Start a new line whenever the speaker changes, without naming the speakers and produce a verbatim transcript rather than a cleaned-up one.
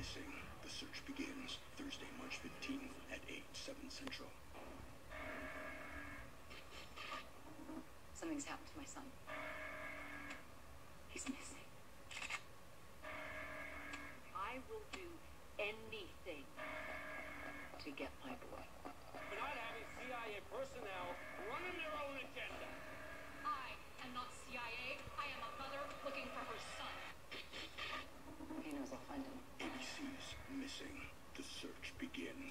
missing. The search begins Thursday, March fifteenth at eight, seven Central.
Something's happened to my son. He's missing. I will do anything to get my boy.
We're not having C I A personnel running their own agenda.
I am not C I A. I am a mother looking for her son. He knows I'll find him.
A B C's Missing. The search begins.